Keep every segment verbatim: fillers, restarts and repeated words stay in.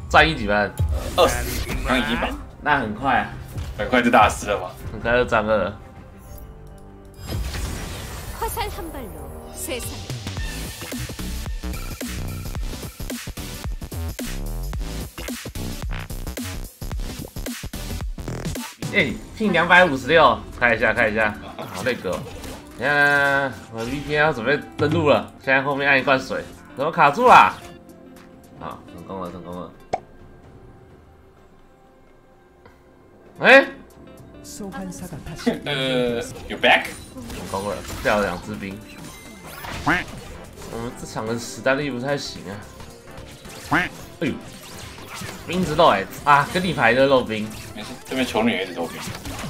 战役几分？ 二十，刚一吧， 那很快啊， 很快就大师了嘛。 很快就战二了。 화살 한 발로 세상. 哎，聘两百五十六，看一下看一下，好那个、哦，你看我 V P N 要准备登录了，现在后面按一罐水，怎么卡住啦？好，成功了成功了。哎， 呃 ，You back？ 成功了，掉了两只兵。我们这场的实战力不太行啊。哎呦，兵直漏哎啊，跟你排的漏兵。 没事，这边球女也一直都兵。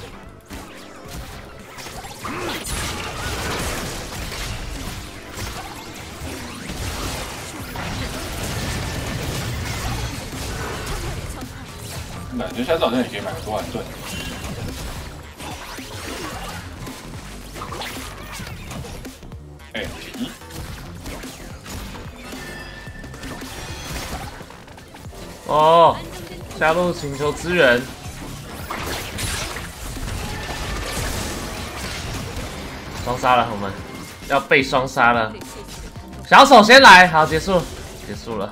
感觉下次好像也可以买个多万盾。哎，咦？ 哦，下路请求支援。 双杀了，我们要被双杀了。小丑先来，好，结束，结束了。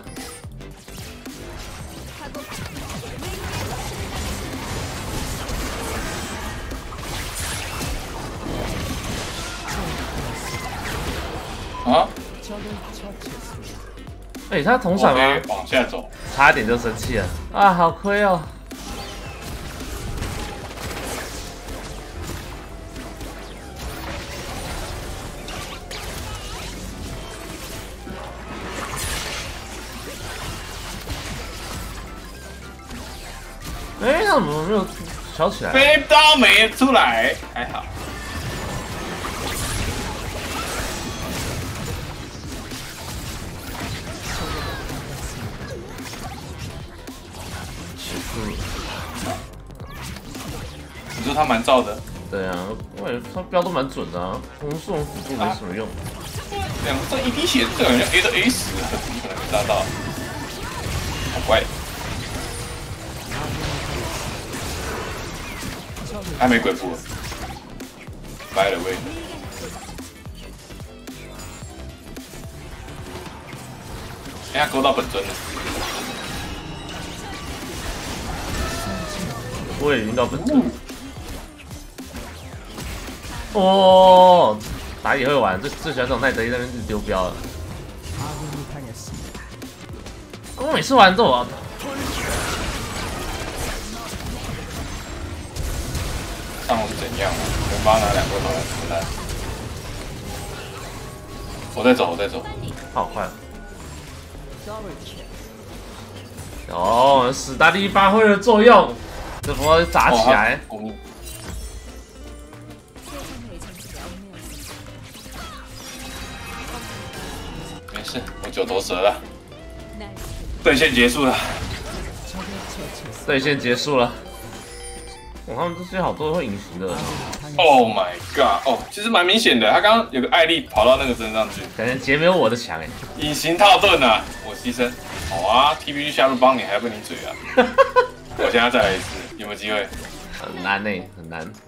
啊？ 哎、欸，他同闪吗？ 往下走， 差点就生气了啊，好亏哦。 哎、欸，他怎么没有挑起来？ 飞刀没出来，还好。 嗯， 你说他蛮燥的？ 对啊，我感觉他标都蛮准的啊，红速龙辅助没什么用。 两个这一滴血，这好像 A 到 A 十，你可能没杀到。好乖。 还没鬼步，by the way，哎呀，勾到本尊了， 我也晕到本尊。哦，打野会玩，最最喜欢这种奈德伊在那边丢标了。我每次玩都有。 上路是怎样啊？我帮他拿两个头来出来。我在走，我在走。 好快了！哦，史达利发挥了作用，这波砸起来。 哦、没事，我九头蛇了。对线结束了。 对线结束了。 哦，他们这些好多会隐形的。 Oh my god！ 哦，其实蛮明显的，他刚刚有个艾丽跑到那个身上去， 感觉杰没有我的强哎。 隐形套盾啊，我牺牲。好啊 ，T P G 下路帮你，还要被你嘴啊！我现在再来一次，有没有机会？ 很难呢、欸，很难。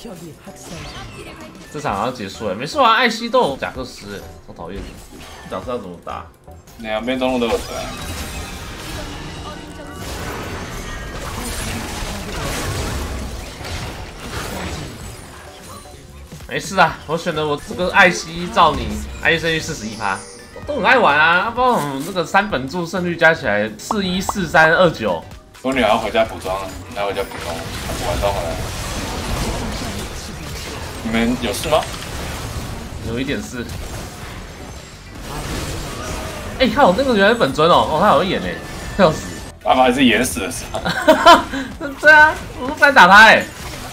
这场好像结束了，每次玩艾希都有贾克斯、欸，好讨厌。角色要怎么打？ 两边中路都有车、啊。 没事啊，我选的我这个艾希照你，艾希胜率四十一趴，都很爱玩啊。不知道我们这个三本柱胜率加起来四一四三二九。 我女儿要回家补妆了，要回家补妆，补完妆回来。你们有事吗？ 有一点事。哎、欸，看我那个原来本尊哦，哦，他好会演哎，笑死。 爸爸还是演死的时候。 对啊，我都不敢打他哎。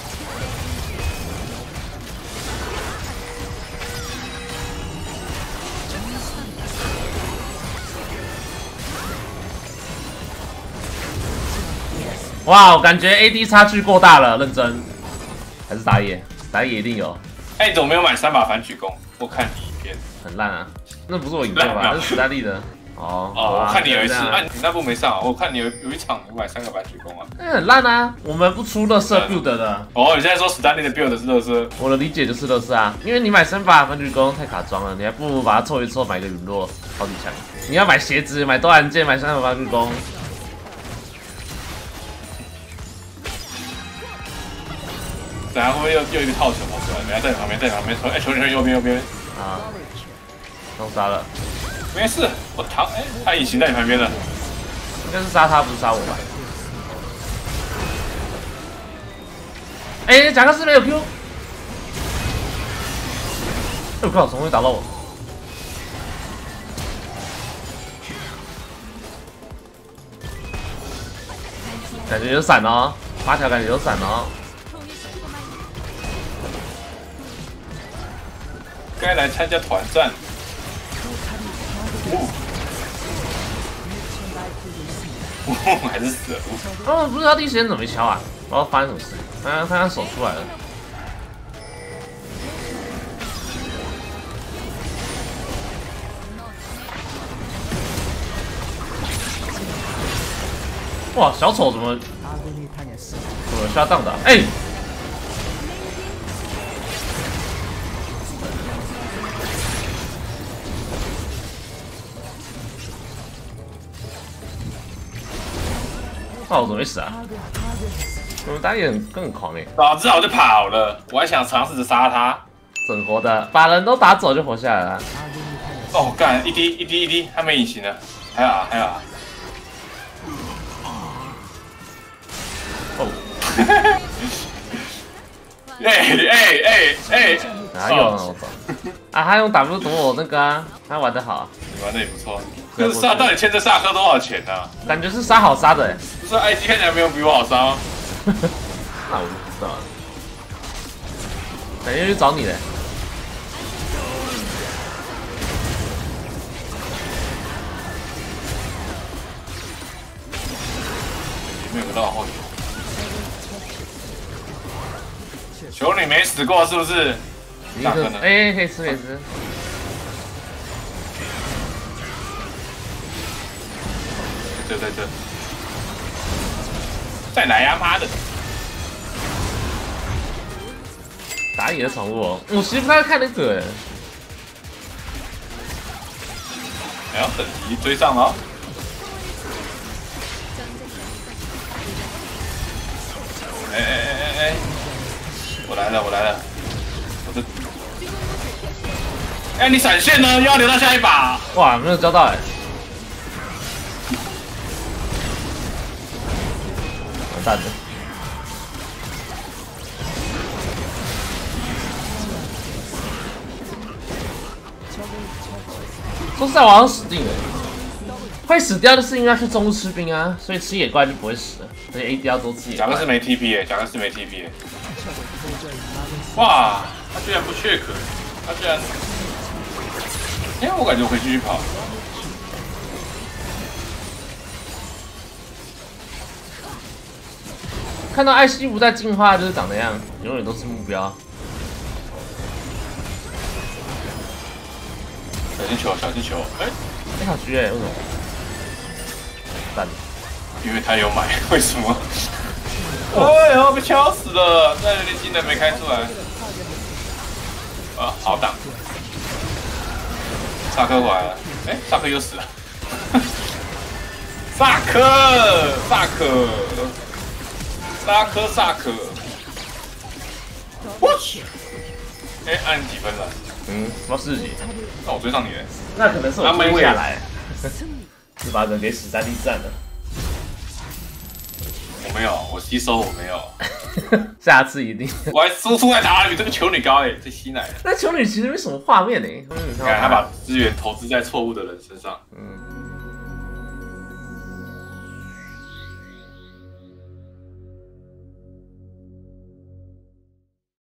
哇，我感觉 A D 差距过大了，认真。还是打野，打野一定有。 哎、欸，你怎么没有买三把反曲弓？我看你影片很烂啊，那不是我影片吧？那是史丹利的。哦， 哦哦，我看你有一次， 啊啊，你那部没上，我看你有有一场你买三个白雪宫啊。 那很烂啊！我们不出乐色 build 的。 哦，你现在说史丹利的 build 是乐色？ 我的理解就是乐色啊，因为你买三把分局弓太卡装了，你还不如把它凑一凑，买个陨落超级强。你要买鞋子、买多兰剑、买三把分局弓。 等下会不会又又一个套球跑出来？等下在你旁边，在你旁边，哎，球球右边右边啊，弄杀了。 没事，我扛，哎，他隐形在你旁边的， 应该是杀他，不是杀我吧？哎，贾克斯没有 Q。我靠，怎么会打到我？感觉有闪哦，八条感觉有闪哦。 该来参加团战。哦，还是死了。 哦，不知道第一时间怎么没敲啊？不知道发生什么事。他他手出来了。哇，小丑怎么怎么下档的？哎、欸！哦，我怎么没死啊？我们打野更狂哎！ 早知道我就跑了，我还想尝试着杀他。 整活的，把人都打走就活下来了。 哦，干一滴一滴一滴，他没隐形了，还有啊还有啊。 哦， 哎哎哎哎， 哪有啊？我操！啊，他用 W 躲我那个啊，他玩得好。 你玩的也不错。可是萨到底欠这萨克多少钱呢、啊？ 感觉是杀好杀的哎。 不是 I G 看起来没有比我好杀吗？ 那我就不知道了。感觉去找你嘞。 没有个绕后球，你没死过是不是？ 你可能哎，可以吃可以吃。 这这这，再来呀妈的！ 打野的宠物哦，我其实不太看那个哎。 哎呦，等级追上了！哎哎哎哎哎！我来了，我来了！我这……哎，你闪现呢？要留到下一把。 哇，没有交到哎。完蛋了。说实在，我好像死定了。会死掉的是因为要去中路吃兵啊，所以吃野怪就不会死了。而且 A D 要多吃野怪。 贾克斯没 T P 耶，贾克斯没 T P 耶。哇，他居然不缺壳，他居然……哎，我感觉我可以继续跑。 看到艾希不再进化就是长那样，永远都是目标。 小心球，小心球！哎， 哎，好狙哎，为什么？蛋。 因为他有买，为什么？哎呦，被敲死了！那连技能没开出来。啊，好挡。萨克回来了，哎，萨克又死了。萨克，萨克，萨克，萨克。我去！哎，按几分了？ 嗯，我四级。 那我追上你了。 那可能是我追下来，就把人给史丹利占了。 我没有，我吸收我没有。 下次一定。 我还输出来打你这个球女高哎，这吸奶。 那球女其实没什么画面哎， 你看他把资源投资在错误的人身上。 嗯。